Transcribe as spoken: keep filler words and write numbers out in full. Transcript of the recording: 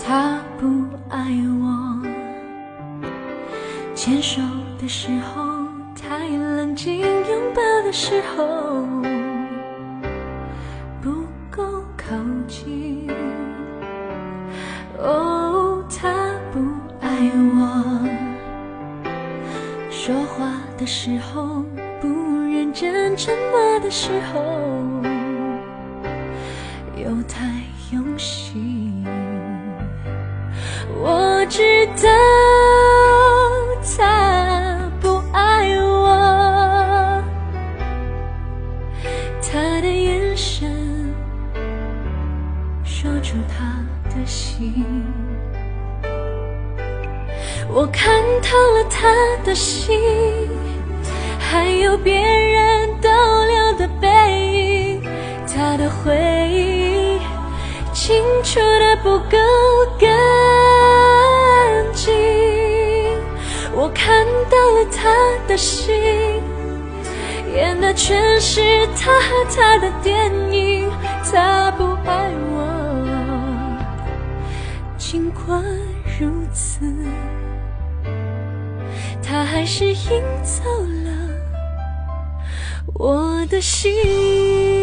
他不爱我，牵手的时候太冷静，拥抱的时候不够靠近。哦，他不爱我，说话的时候不认真，沉默的时候又太用心。我知道他不爱我，他的眼神说出他的心。我看透了他的心，还有别人逗留的背影，他的回忆清楚的不够干净。我看到了他的心，演的全是他和他的电影。他不爱我，尽管如此，他还是赢走了我的心。